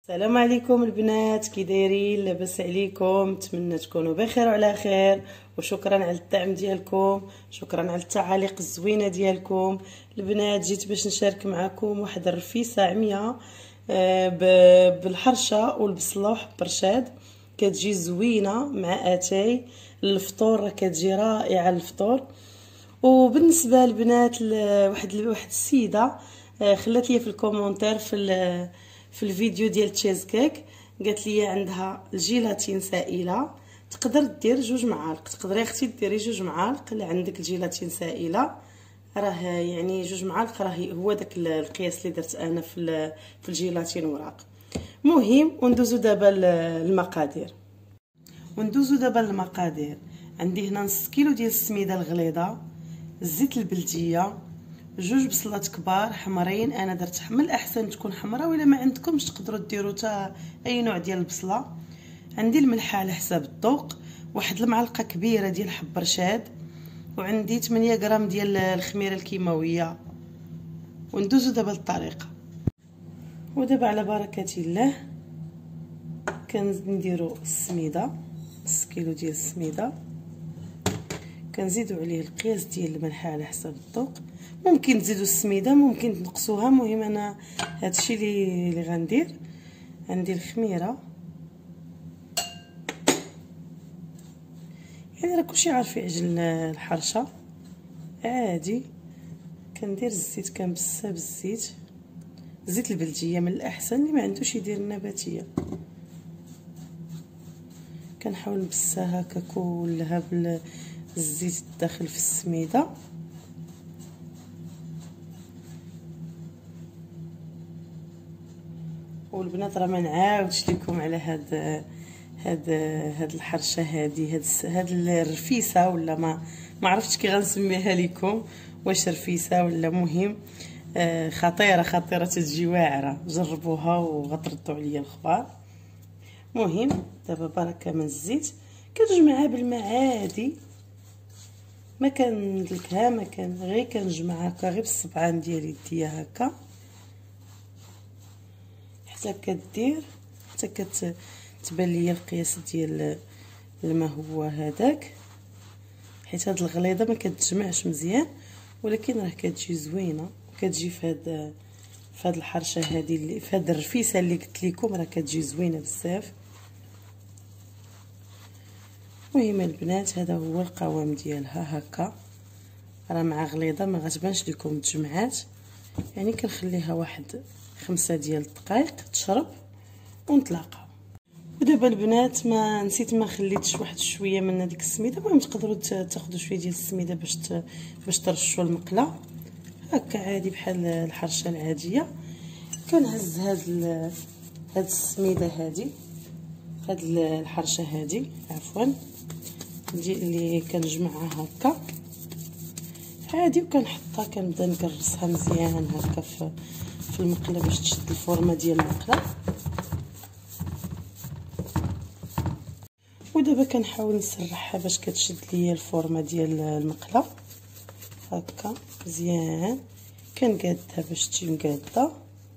السلام عليكم البنات، كي دايرين؟ لاباس عليكم؟ نتمنى تكونوا بخير وعلى خير، وشكرا على الدعم ديالكم، شكرا على التعاليق الزوينه ديالكم. البنات جيت باش نشارك معكم واحد الرفيسه عمياء بالحرشه والبصله وحب رشاد. كتجي زوينه مع اتاي الفطور، راه كتجي رائعه الفطور. وبالنسبه للبنات واحد السيده خلات لي في الكومونتير في الفيديو ديال تشيز كيك، قالت لي عندها الجيلاتين سائله، تقدر دير 2 معالق. تقدري اختي ديري 2 معالق الا عندك الجيلاتين سائله، راه يعني 2 معالق راه هو داك القياس اللي درت انا في الجيلاتين وراق. مهم وندوزو دابا المقادير. عندي هنا نص كيلو ديال السميده الغليظه، الزيت البلديه، 2 بصلات كبار حمرين، انا درت من الاحسن تكون حمراء، ولا ما عندكمش تقدروا ديروا حتى اي نوع ديال البصله. عندي الملحه على حساب الذوق، واحد المعلقه كبيره ديال حب رشاد، وعندي 8 غرام ديال الخميره الكيماويه. وندوزو دابا للطريقه. ودابا على بركه الله كنديروا السميده، نص كيلو ديال السميده، كنزيدوا عليه القياس ديال الملحه على حساب الذوق. ممكن تزيدوا السميده، ممكن تنقصوها، المهم انا هادشي اللي غندير. عندي الخميره، يعني راه كلشي عارف يعجن الحرشه عادي. كندير الزيت، كنبسها بالزيت، زيت البلديه من الاحسن، اللي ما عندوش يدير النباتيه. كنحاول نبسها هكا كلها بالزيت داخل في السميده. والبنات راه ما نعاودش لكم على هاد الحرشه هاد الرفيسه، ولا ما عرفتش كي غنسميها لكم، واش رفيسه ولا. مهم خطيره تجي واعره، جربوها وغتردوا عليا الخبار. مهم دابا بركه من الزيت، كنجمعها بالماء عادي، ما كندلكها، ما كان غير كنجمعها هكا غير بالصبعان ديال يديا هكا، حتى كدير حتى كتبان ليا القياس ديال الماء هو هذاك. حيت هاد الغليظه ما كتجمعش مزيان، ولكن راه كتجي زوينه، كتجي في هاد الحرشه هذه، اللي في هاد الرفيسه اللي قلت لكم، راه كتجي زوينه بزاف. المهم البنات هذا هو القوام ديالها هكا، راه مع غليظه ما غتبانش لكم التجمعات، يعني كنخليها واحد 5 ديال الدقائق تشرب ونتلاقاو. ودابا البنات ما خليتش واحد شويه من هذيك السميده. المهم تقدروا تاخذوا شويه ديال السميده باش ترشوا المقله هكا عادي بحال الحرشه العاديه. كنهز هاد السميده هادي، هاد الحرشه هادي عفوا، اللي كنجمعها هكا عادي، وكنحطها كنبدا نكرسها مزيان هكا في المقله باش تشد الفورمه ديال المقله. ودابا كنحاول نسرحها باش كتشد ليا الفورمه ديال المقله هكا مزيان، كنقادها باش تجي مقاده.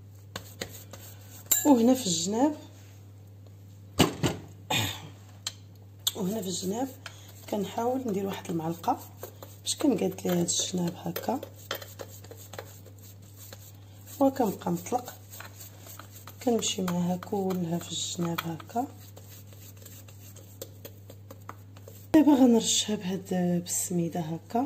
وهنا في الجناب كنحاول ندير واحد المعلقه باش كنقاد ليها هاد الجناب هكا، وكنبقى مطلق كنمشي معاها كلها في الجناب هكا. دابا غنرشها بالسميده هكا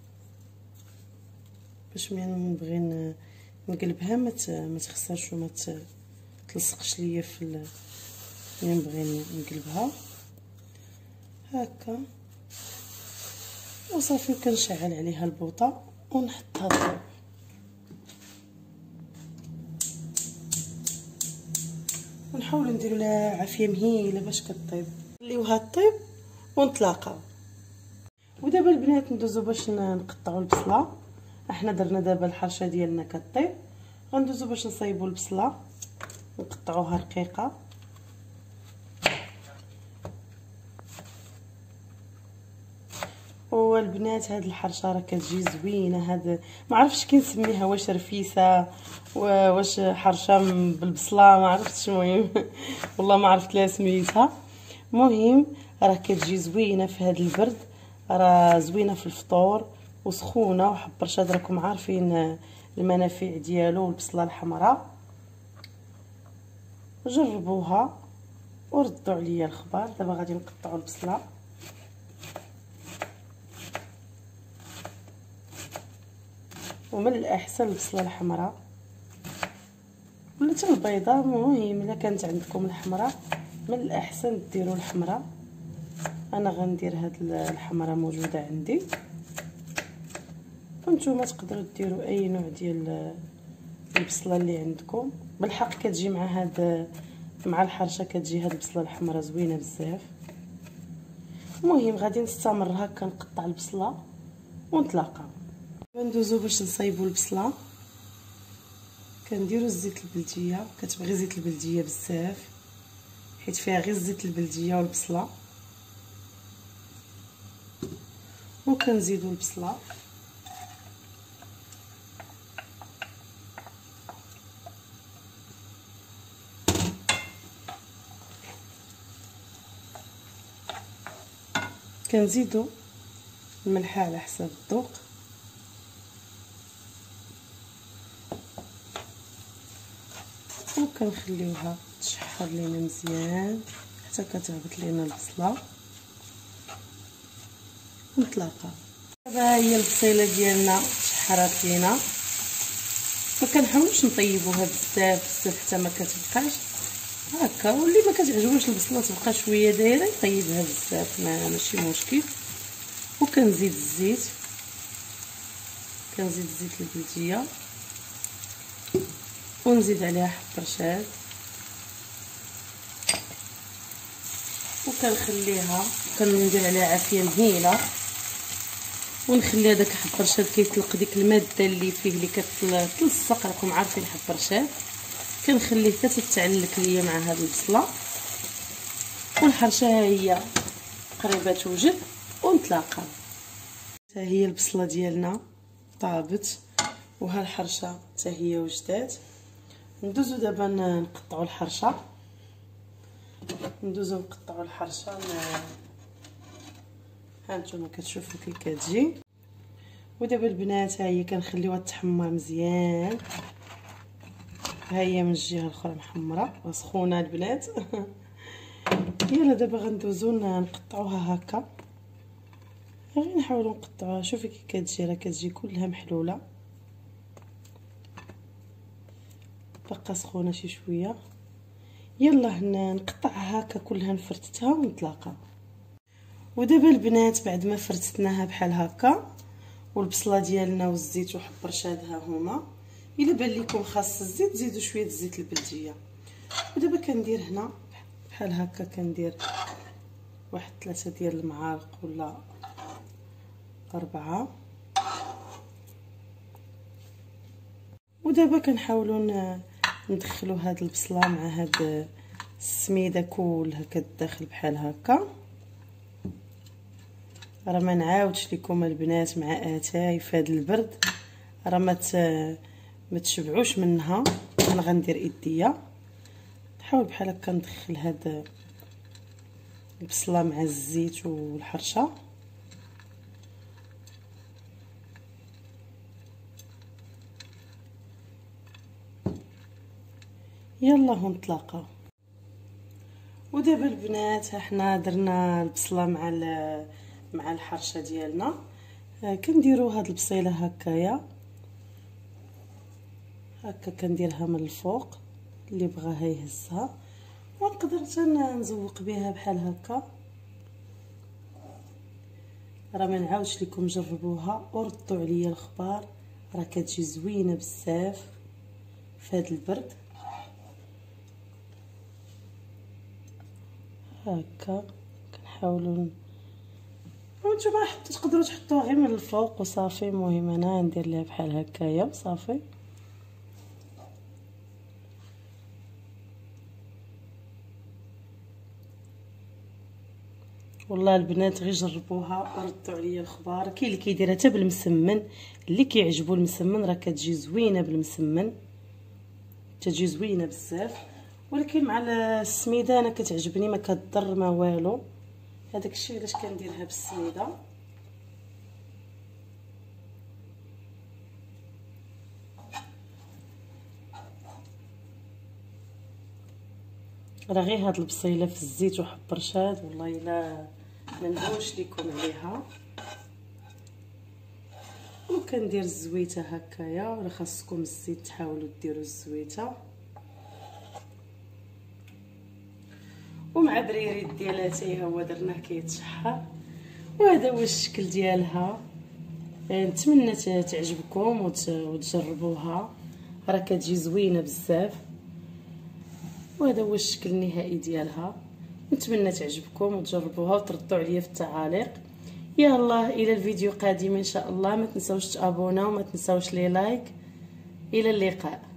باش ملي نبغي نقلبها ما تخسرش وما تلصقش ليا ملي نبغي نقلبها هكا. وصافي كنشعل عليها البوطه ونحطها طيب. ونحاولوا نديروا لها عافيه مهيله باش كطيب، نخليوها طيب ونتلاقاو. ودابا البنات ندوزو باش نقطعوا البصله. احنا درنا دابا الحرشه ديالنا كطيب، غندوزو باش نصايبوا البصله نقطعوها رقيقه. والبنات هاد الحرشه راه كتجي زوينه، هاد ما عرفتش كي نسميها، واش رفيسه واش حرشه بالبصله ما عرفتش. المهم والله ما عرفت لها سميتها. المهم راه كتجي زوينه في هذا البرد، راه زوينه في الفطور وسخونه وحبرشاد. راكم عارفين المنافع ديالو والبصله الحمراء. جربوها وردوا عليا الخبر. دابا غادي نقطعوا البصله. ومن الاحسن البصله الحمراء ولا حتى البيضاء. المهم الا كانت عندكم الحمراء من الاحسن ديروا الحمراء. انا غندير هاد الحمراء موجوده عندي، وانتم تقدروا ديروا اي نوع ديال البصله اللي عندكم. بالحق كتجي مع هاد مع الحرشه كتجي هاد البصله الحمراء زوينه بزاف. المهم غادي نستمر هكا نقطع البصله ونتلاقاو. ندوزو باش نصايبوا البصله. كنديروا الزيت البلديه، كتبغي زيت البلديه بزاف حيت فيها غير الزيت البلديه والبصله. وكنزيدوا البصله كنزيدوا الملح على حساب الذوق. وكنخليوها تشحر لينا مزيان حتى كتهبط لينا البصله ونطلقها. دابا هي البصيله ديالنا شحرات لينا. ما كنحاولوش نطيبوها بزاف حتى ما كتبقاش هكا. واللي ما كتعجبوش البصله تبقى شويه دايره يطيبها بزاف ماشي مشكل. وكنزيد الزيت، كنزيد الزيت البلديه ونزيد عليها حبرشاد وكنخليها. كندير عليها عافيه مهيله ونخلي هذاك الحبرشاد كيطلق ديك الماده اللي فيه اللي كتلصق. راكم عارفين الحبرشاد كنخليه حتى تتعلك ليا مع هاد البصله. والحرشه ها هي قريبه توجد ونتلاقاو. ها هي البصله ديالنا طابت وها الحرشه حتى هي وجدات. ندوزو دابا نقطعوا الحرشه. ندوزو نقطعوا الحرشه. ها نتوما كتشوفوا كي كتجي. ودابا البنات ها هي كنخليوها تحمر مزيان. ها هي من الجهه الاخرى محمره وسخونه البنات. يلا دابا غندوزو نقطعوها هكا. غير نحاولوا نقطعوها. شوفي كي كتجي راه كتجي كلها محلوله. باقا سخونه شي شويه. يلا نقطعها هكا كلها نفرتتها ونتلاقاو. ودابا البنات بعد ما فرتتناها بحال هكا والبصله ديالنا والزيت وحبرشاد ها هما. الا بان لكم خاص الزيت زيدوا شويه الزيت البلديه. ودابا كندير هنا بحال هكا. كندير واحد 3 ديال المعالق ولا 4. ودابا كنحاولوا ندخلوا هاد البصله مع هاد السميده كلها كتداخل بحال هكا. راه ما نعاودش لكم البنات مع اتاي في هذا البرد راه ما تشبعوش منها. انا غندير ايديا نحاول بحال هكا ندخل هاد البصله مع الزيت والحرشه. يلا نتلاقاو. ودابا البنات حنا درنا البصله مع الحرشه ديالنا. كنديروا هاد البصيله هكايا هكا. كنديرها من الفوق اللي بغاها يهزها. ونقدر حتى نزوق بها بحال هكا. راه ما نعاودش لكم جربوها وردوا عليا الخبار. راه كتجي زوينه بزاف في هذا البرد. هكا كنحاولوا. وانتوما تقدروا تحطوها غير من الفوق وصافي. المهم انا ندير ليها بحال هكايا وصافي. والله البنات غير جربوها وردوا عليا الخبار. كاين اللي كيديرها حتى بالمسمن. اللي كيعجبو المسمن راه كتجي زوينه بالمسمن. تجي زوينه بزاف، ولكن مع السميده انا كتعجبني، ما كتضر ما والو. هذاك الشيء علاش كنديرها بالسميده. راه غير هاد البصيله في الزيت وحب رشاد، والله الا ما ندوش لكم عليها. وكندير الزويته هكايا، ولا خاصكم الزيت تحاولوا ديروا الزويته. ومع بريريت ديالها حتى هو درناه كيتشحر. وهذا هو الشكل ديالها. نتمنى تعجبكم وتجربوها، راه كتجي زوينه بزاف. وهذا هو الشكل النهائي ديالها. نتمنى تعجبكم وتجربوها وتردوا عليا في التعاليق. يلا الى الفيديو قادم ان شاء الله. ما تنساوش تابونا وما تنساوش لي لايك. الى اللقاء.